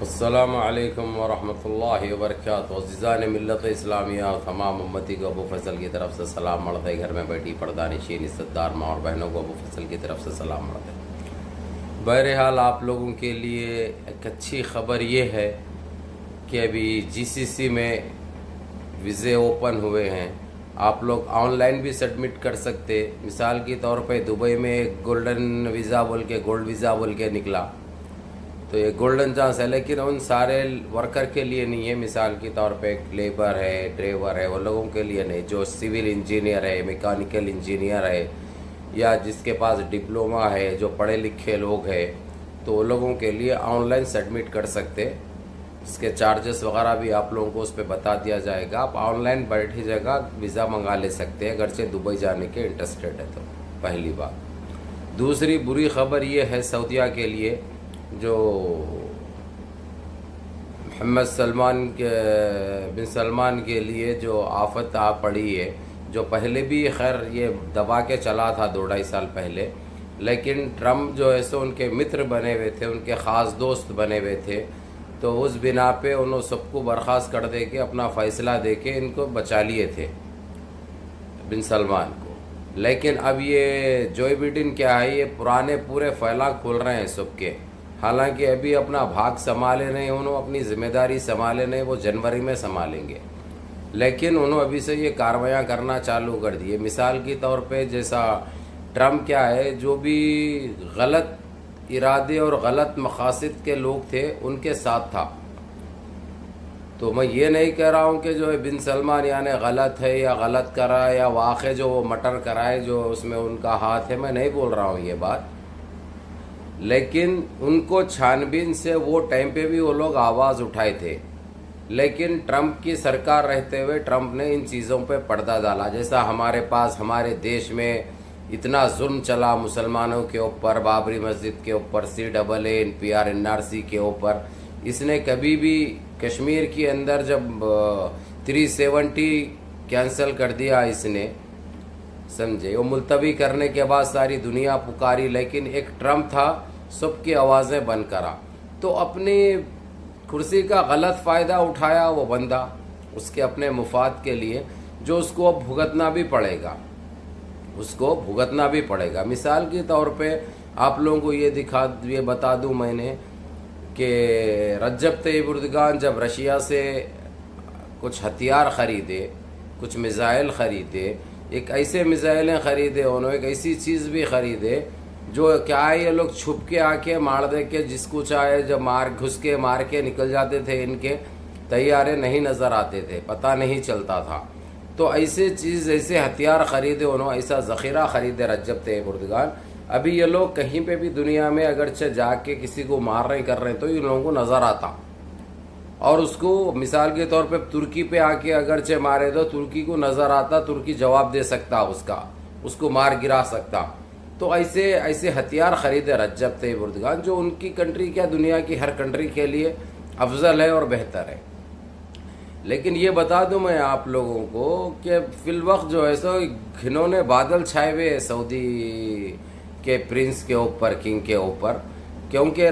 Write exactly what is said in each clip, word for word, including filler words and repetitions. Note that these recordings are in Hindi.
अस्सलामु अलैकुम वरहमतुल्लाहि वबरकातुहू। अज़ीज़ान मिल्लत इस्लामिया और तमाम उम्मती को अबू फैसल की तरफ से सलाम मर्द है। घर में बैठी पर्दानिशीन इज़्ज़तदार माँ और बहनों को अबू फैसल की तरफ से सलाम मर्द है। बहरहाल आप लोगों के लिए एक अच्छी ख़बर ये है कि अभी जीसीसी में वीज़े ओपन हुए हैं। आप लोग ऑनलाइन भी सबमिट कर सकते। मिसाल के तौर पे दुबई में एक गोल्डन वीज़ा बोल के गोल्ड वीज़ा बोल के निकला, तो ये गोल्डन चांस है, लेकिन उन सारे वर्कर के लिए नहीं है। मिसाल के तौर पे एक लेबर है, ड्राइवर है, वो लोगों के लिए नहीं। जो सिविल इंजीनियर है, मैकेनिकल इंजीनियर है, या जिसके पास डिप्लोमा है, जो पढ़े लिखे लोग हैं, तो वो लोगों के लिए ऑनलाइन सबमिट कर सकते। इसके चार्जेस वगैरह भी आप लोगों को उस पर बता दिया जाएगा। आप ऑनलाइन बैठी जगह वीज़ा मंगा ले सकते हैं अगरचे दुबई जाने के इंटरेस्टेड है तो। पहली बात। दूसरी बुरी खबर ये है सऊदीया के लिए, जो मोहम्मद सलमान के बिन सलमान के लिए जो आफत आ पड़ी है, जो पहले भी खैर ये दबा के चला था दो ढाई साल पहले, लेकिन ट्रम्प जो है सो उनके मित्र बने हुए थे, उनके ख़ास दोस्त बने हुए थे, तो उस बिना पे उन्होंने सबको बर्खास्त कर दे के अपना फ़ैसला दे के इनको बचा लिए थे बिन सलमान को। लेकिन अब ये जो बिडेन क्या है, ये पुराने पूरे फैला खोल रहे हैं सबके। हालांकि अभी अपना भाग संभाले नहीं, उन्होंने अपनी जिम्मेदारी संभाले नहीं, वो जनवरी में संभालेंगे। लेकिन उन्होंने अभी से ये कार्रवाइयाँ करना चालू कर दी है। मिसाल के तौर पे जैसा ट्रम्प क्या है, जो भी गलत इरादे और गलत मकासद के लोग थे उनके साथ था। तो मैं ये नहीं कह रहा हूँ कि जो है बिन सलमान यानी गलत है या गलत करा है या वाक़ई जो वो मटर कराए जो उसमें उनका हाथ है, मैं नहीं बोल रहा हूँ ये बात। लेकिन उनको छानबीन से वो टाइम पे भी वो लोग आवाज़ उठाए थे, लेकिन ट्रम्प की सरकार रहते हुए ट्रम्प ने इन चीज़ों पे पर्दा डाला। जैसा हमारे पास हमारे देश में इतना जुल्म चला मुसलमानों के ऊपर, बाबरी मस्जिद के ऊपर, C double A N P R N R C के ऊपर, इसने कभी भी कश्मीर के अंदर जब थ्री सेवेंटी कैंसिल कर दिया इसने, समझे, वो मुलतवी करने के बाद सारी दुनिया पुकारी, लेकिन एक ट्रम्प था सबकी आवाज़ें बंद करा। तो अपनी कुर्सी का गलत फ़ायदा उठाया वो बंदा उसके अपने मुफाद के लिए, जो उसको अब भुगतना भी पड़ेगा, उसको भुगतना भी पड़ेगा। मिसाल के तौर पे आप लोगों को ये दिखा ये बता दूं मैंने कि रज्जब तय्यब एर्दोगान जब रशिया से कुछ हथियार ख़रीदे, कुछ मिज़ाइल ख़रीदे, एक ऐसे मिज़ाइलें ख़रीदे, उन्होंने एक ऐसी चीज़ भी ख़रीदे जो क्या है, ये लोग छुप के आके मार दे के जिसको चाहे जब मार घुस के मार के निकल जाते थे। इनके तैयारे नहीं नज़र आते थे, पता नहीं चलता था। तो ऐसे चीज़ ऐसे हथियार ख़रीदे उन्होंने, ऐसा ज़ख़ीरा ख़रीदे रज्जब तय्यब एर्दोगान। अभी ये लोग कहीं पे भी दुनिया में अगरचे जाके किसी को मार रहे कर रहे हैं तो इन लोगों को नज़र आता, और उसको मिसाल के तौर पे तुर्की पे आके अगरचे मारे तो तुर्की को नज़र आता, तुर्की जवाब दे सकता उसका, उसको मार गिरा सकता। तो ऐसे ऐसे हथियार ख़रीदे रज्जब तय्यब एर्दोगान, जो उनकी कंट्री क्या दुनिया की हर कंट्री के लिए अफजल है और बेहतर है। लेकिन ये बता दूं मैं आप लोगों को कि फिलवक्त जो है सो घिनौने बादल छाए हुए हैं सऊदी के प्रिंस के ऊपर, किंग के ऊपर, क्योंकि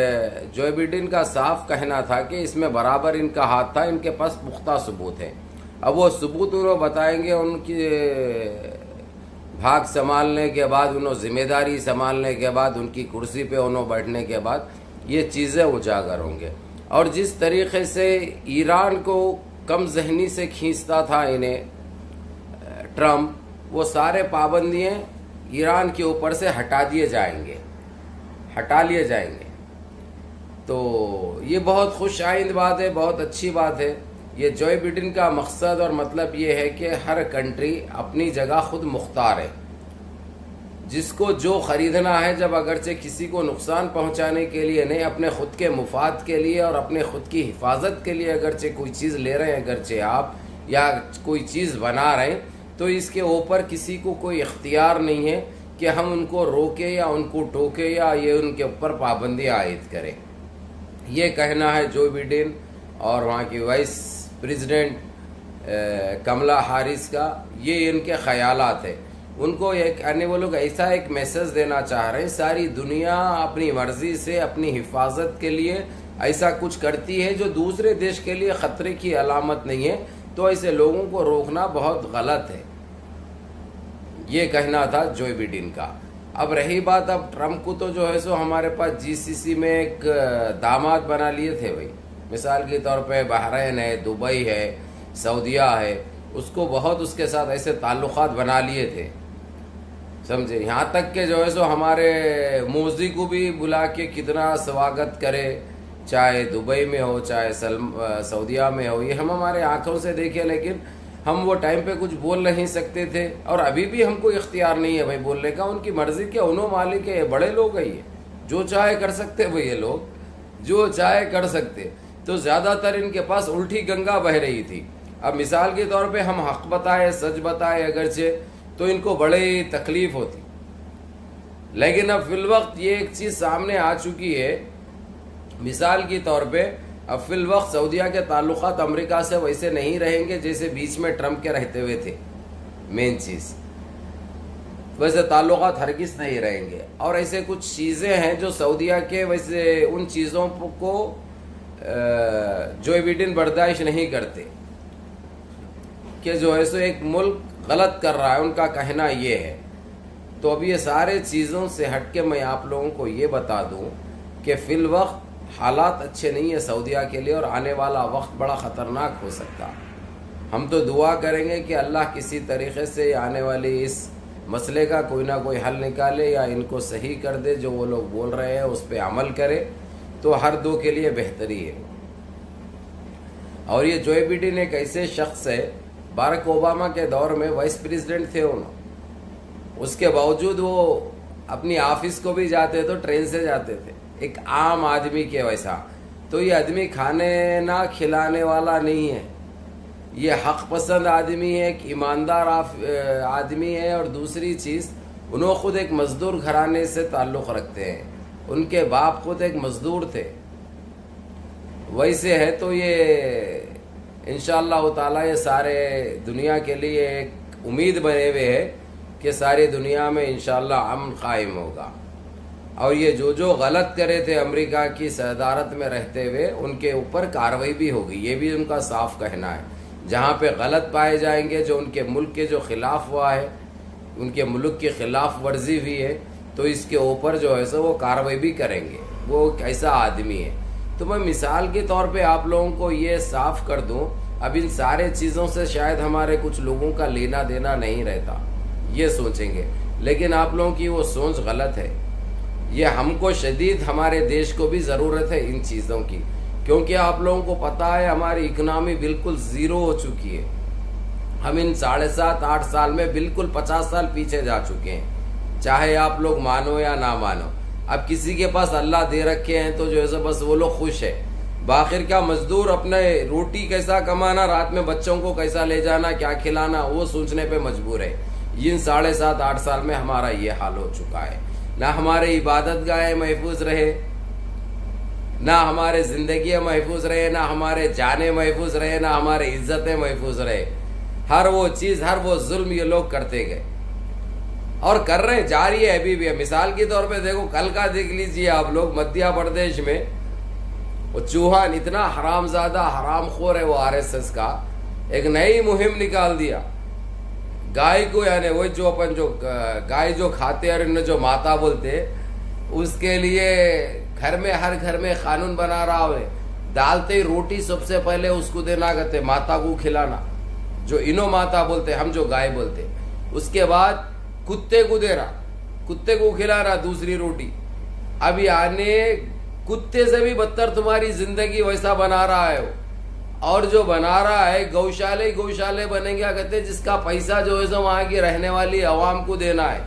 जो बिडेन का साफ कहना था कि इसमें बराबर इनका हाथ था, इनके पास पुख्ता सबूत है। अब वो सबूत उन्होंने बताएंगे, उनकी भाग संभालने के बाद, उन्होंने जिम्मेदारी संभालने के बाद, उनकी कुर्सी पे उन्होंने बैठने के बाद ये चीज़ें उजागर होंगे। और जिस तरीके से ईरान को कम जहनी से खींचता था इन्हें ट्रम्प, वो सारे पाबंदियां ईरान के ऊपर से हटा दिए जाएंगे, हटा लिए जाएंगे। तो ये बहुत खुश आइंद बात है, बहुत अच्छी बात है। ये जो बिडेन का मकसद और मतलब ये है कि हर कंट्री अपनी जगह खुद मुख्तार है, जिसको जो खरीदना है, जब अगरचे किसी को नुकसान पहुंचाने के लिए नहीं, अपने खुद के मुफाद के लिए और अपने खुद की हिफाजत के लिए अगरचे कोई चीज़ ले रहे हैं, अगरचे आप या कोई चीज़ बना रहे हैं, तो इसके ऊपर किसी को कोई इख्तियार नहीं है कि हम उनको रोके या उनको टोके या ये उनके ऊपर पाबंदी आयद करें। ये कहना है जो बिडेन और वहाँ की वाइस प्रेसिडेंट कमला हारिस का, ये इनके ख्यालात है। उनको एक अन्य वो लोग ऐसा एक मैसेज देना चाह रहे हैं, सारी दुनिया अपनी मर्जी से अपनी हिफाजत के लिए ऐसा कुछ करती है जो दूसरे देश के लिए ख़तरे की अलामत नहीं है, तो ऐसे लोगों को रोकना बहुत गलत है। ये कहना था जो बिडेन का। अब रही बात, अब ट्रम्प को तो जो है सो हमारे पास जीसीसी में एक दामाद बना लिए थे भाई। मिसाल के तौर पे बहरीन है, दुबई है, सऊदिया है, उसको बहुत उसके साथ ऐसे ताल्लुकात बना लिए थे, समझे। यहाँ तक के जो है सो हमारे मोदी को भी बुला के कितना स्वागत करे, चाहे दुबई में हो चाहे सऊदिया में हो, ये हम हमारे आंखों से देखे। लेकिन हम वो टाइम पे कुछ बोल नहीं सकते थे, और अभी भी हमको इख्तियार नहीं है भाई बोलने का। उनकी मर्जी के उन्हों मालिक है, ये बड़े लोग हैं, ये जो चाहे कर सकते भाई, ये लोग जो चाहे कर सकते। तो ज़्यादातर इनके पास उल्टी गंगा बह रही थी। अब मिसाल के तौर पे हम हक बताए, सच बताए अगरचे, तो इनको बड़े तकलीफ होती। लेकिन अब फिल वक्त ये एक चीज़ सामने आ चुकी है, मिसाल के तौर पे अब फिल वक्त सऊदिया के ताल्लुकात अमेरिका से वैसे नहीं रहेंगे जैसे बीच में ट्रम्प के रहते हुए थे। मेन चीज़ वैसे ताल्लुकात हरगिज़ नहीं रहेंगे। और ऐसे कुछ चीज़ें हैं जो सऊदिया के, वैसे उन चीज़ों को जो बिडेन बर्दाश्त नहीं करते कि जो है सो एक मुल्क गलत कर रहा है, उनका कहना ये है। तो अब ये सारे चीज़ों से हट के मैं आप लोगों को ये बता दूं कि फिल वक्त हालात अच्छे नहीं है सऊदिया के लिए, और आने वाला वक्त बड़ा ख़तरनाक हो सकता। हम तो दुआ करेंगे कि अल्लाह किसी तरीके से आने वाली इस मसले का कोई ना कोई हल निकाले या इनको सही कर दे। जो वो लोग बोल रहे हैं उस पर अमल करे तो हर दो के लिए बेहतरी है। और ये जो बिडेन एक ऐसे शख्स है, बारक ओबामा के दौर में वाइस प्रेसिडेंट थे उन्होंने, उसके बावजूद वो अपनी ऑफिस को भी जाते तो ट्रेन से जाते थे, एक आम आदमी के वैसा। तो ये आदमी खाने ना खिलाने वाला नहीं है, ये हक पसंद आदमी है, एक ईमानदार आदमी है। और दूसरी चीज़, उन्होंने खुद एक मजदूर घराने से ताल्लुक़ रखते हैं, उनके बाप खुद एक मजदूर थे वैसे है। तो ये इंशाअल्लाह ताला ये सारे दुनिया के लिए एक उम्मीद बने हुए है कि सारी दुनिया में इंशाअल्लाह अमन कायम होगा। और ये जो जो गलत करे थे अमेरिका की सदारत में रहते हुए, उनके ऊपर कार्रवाई भी होगी, ये भी उनका साफ कहना है। जहाँ पे गलत पाए जाएंगे, जो उनके मुल्क के जो खिलाफ हुआ है, उनके मुल्क की खिलाफ वर्जी हुई है, तो इसके ऊपर जो है सो वो कार्रवाई भी करेंगे। वो कैसा आदमी है। तो मैं मिसाल के तौर पे आप लोगों को ये साफ कर दूं, अब इन सारे चीज़ों से शायद हमारे कुछ लोगों का लेना देना नहीं रहता, ये सोचेंगे। लेकिन आप लोगों की वो सोच गलत है। ये हमको शदीद, हमारे देश को भी ज़रूरत है इन चीज़ों की, क्योंकि आप लोगों को पता है हमारी इकनॉमी बिल्कुल ज़ीरो हो चुकी है। हम इन साढ़े सात आठ साल में बिल्कुल पचास साल पीछे जा चुके हैं, चाहे आप लोग मानो या ना मानो। अब किसी के पास अल्लाह दे रखे हैं तो जो है बस वो लोग खुश है। बाखिर क्या मजदूर अपने रोटी कैसा कमाना, रात में बच्चों को कैसा ले जाना, क्या खिलाना, वो सोचने पे मजबूर है। इन साढ़े सात आठ साल में हमारा ये हाल हो चुका है। ना हमारे इबादत गाहें महफूज रहे, ना हमारे जिंदगी महफूज रहे, ना हमारे जाने महफूज रहे, ना हमारे इज्जतें महफूज रहे। हर वो चीज़, हर वो जुल्म ये लोग करते गए और कर रहे, जारी है अभी भी। मिसाल के तौर पे देखो, कल का देख लीजिए आप लोग, मध्य प्रदेश में वो चौहान इतना हरामजादा हरामखोर है वो आरएसएस का, एक नई मुहिम निकाल दिया गाय को, यानी वो जो अपन जो गाय जो खाते और इन्हें जो माता बोलते, उसके लिए घर में, हर घर में कानून बना रहा है। डालते ही रोटी सबसे पहले उसको देना कहते, माता को खिलाना, जो इनो माता बोलते, हम जो गाय बोलते। उसके बाद कुत्ते को दे रहा, कुत्ते को खिला रहा दूसरी रोटी। अब यानी कुत्ते से भी बदतर तुम्हारी जिंदगी वैसा बना रहा है वो। और जो बना रहा है, गौशाले गौशाले बनेंगे, क्या कहते हैं, जिसका पैसा जो है सो वहां की रहने वाली अवाम को देना है,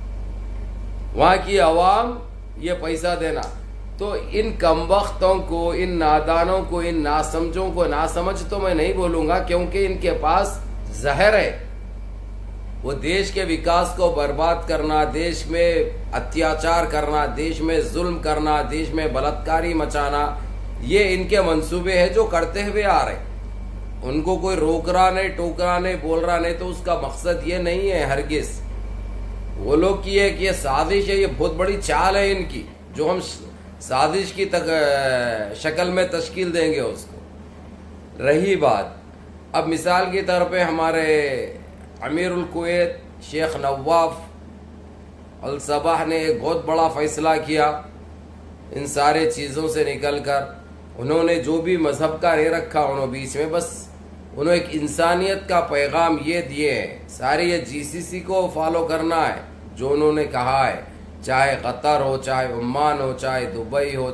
वहां की अवाम ये पैसा देना। तो इन कमबख्तों को, इन नादानों को, इन नासमझों को, नासमझ तो मैं नहीं बोलूंगा क्योंकि इनके पास जहर है। वो देश के विकास को बर्बाद करना, देश में अत्याचार करना, देश में जुल्म करना, देश में बलात्कारी मचाना, ये इनके मंसूबे हैं जो करते हुए आ रहे। उनको कोई रोक रहा नहीं, टोक रहा नहीं, बोल रहा नहीं, तो उसका मकसद ये नहीं है हरगिज। वो लोग की है कि ये साजिश है, ये बहुत बड़ी चाल है इनकी, जो हम साजिश की तक शक्ल में तश्कील देंगे उसको। रही बात अब मिसाल के तौर पे हमारे अमीरुल Kuwait Sheikh Nawaf Al Sabah ने एक बहुत बड़ा फैसला किया इन सारे चीज़ों से निकल कर। उन्होंने जो भी मज़हब का नहीं रखा उन्होंने बीच में, बस उन्होंने एक इंसानियत का पैगाम ये दिए हैं। सारे ये जीसीसी को फॉलो करना है जो उन्होंने कहा है, चाहे कतर हो, चाहे ओमान हो, चाहे दुबई हो,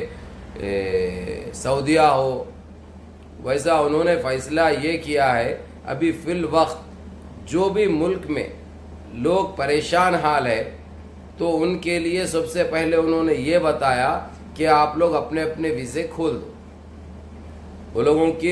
चाहे सऊदिया हो। वैसा उन्होंने फैसला ये किया है अभी फिल वक्त जो भी मुल्क में लोग परेशान हाल है तो उनके लिए सबसे पहले उन्होंने ये बताया कि आप लोग अपने अपने वीज़े खोल दो, वो लोगों के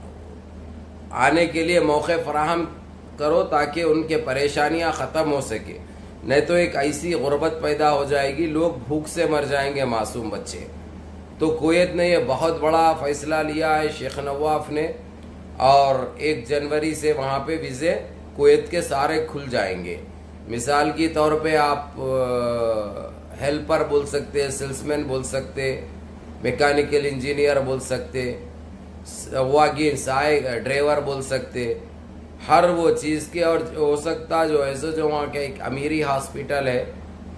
आने के लिए मौके फराहम करो ताकि उनके परेशानियां ख़त्म हो सके। नहीं तो एक ऐसी गुर्बत पैदा हो जाएगी, लोग भूख से मर जाएंगे, मासूम बच्चे। तो कुवैत ने यह बहुत बड़ा फ़ैसला लिया है शेख नवाफ ने, और एक जनवरी से वहाँ पे वीज़े कुवैत के सारे खुल जाएंगे। मिसाल की तौर पे आप हेल्पर बोल सकते, सेल्समैन बोल सकते, मैकेनिकल इंजीनियर बोल सकते, वागिन साय ड्राइवर बोल सकते, हर वो चीज़ के। और हो सकता जो ऐसे जो वहाँ के एक अमीरी हॉस्पिटल है,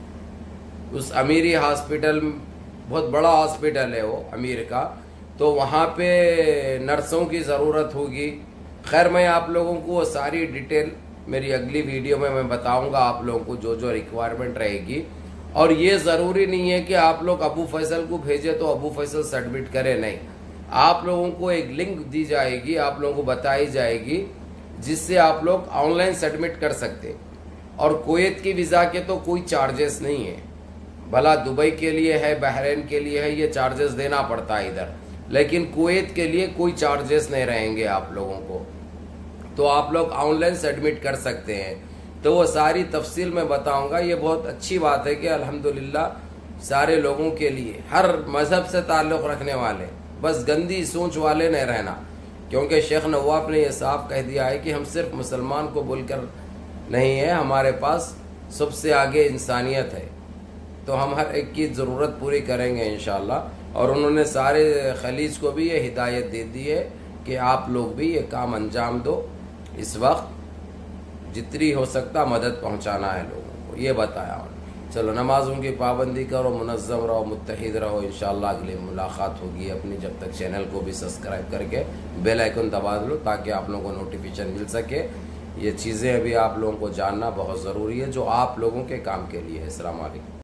उस अमीरी हॉस्पिटल बहुत बड़ा हॉस्पिटल है वो अमीर का, तो वहाँ पे नर्सों की ज़रूरत होगी। खैर मैं आप लोगों को वो सारी डिटेल मेरी अगली वीडियो में मैं बताऊंगा आप लोगों को जो जो रिक्वायरमेंट रहेगी। और ये ज़रूरी नहीं है कि आप लोग अबू फैसल को भेजे तो अबू फैसल सबमिट करे, नहीं। आप लोगों को एक लिंक दी जाएगी, आप लोगों को बताई जाएगी जिससे आप लोग ऑनलाइन सबमिट कर सकते। और कुवैत की वीज़ा के तो कोई चार्जेस नहीं है, भला दुबई के लिए है, बहरीन के लिए है, ये चार्जेस देना पड़ता है इधर, लेकिन कुवैत के लिए कोई चार्जेस नहीं रहेंगे आप लोगों को, तो आप लोग ऑनलाइन सबमिट कर सकते हैं। तो वो सारी तफसील मैं बताऊंगा। ये बहुत अच्छी बात है कि अल्हम्दुलिल्लाह सारे लोगों के लिए, हर मज़हब से ताल्लुक़ रखने वाले, बस गंदी सोच वाले नहीं रहना, क्योंकि शेख नवाफ ने यह साफ कह दिया है कि हम सिर्फ मुसलमान को बोलकर नहीं है, हमारे पास सबसे आगे इंसानियत है, तो हम हर एक की ज़रूरत पूरी करेंगे इंशाअल्लाह। और उन्होंने सारे खलीज को भी ये हिदायत दे दी है कि आप लोग भी ये काम अंजाम दो, इस वक्त जितनी हो सकता मदद पहुंचाना है लोगों को, ये बताया। चलो नमाजों की पाबंदी करो, मुनज़्ज़म रहो, मुत्तहिद रहो। इंशाअल्लाह अगली मुलाकात होगी अपनी। जब तक चैनल को भी सब्सक्राइब करके बेल आइकन दबा लो ताकि आप लोगों को नोटिफिकेशन मिल सके। ये चीज़ें अभी आप लोगों को जानना बहुत ज़रूरी है जो आप लोगों के काम के लिए है। अस्सलाम वालेकुम।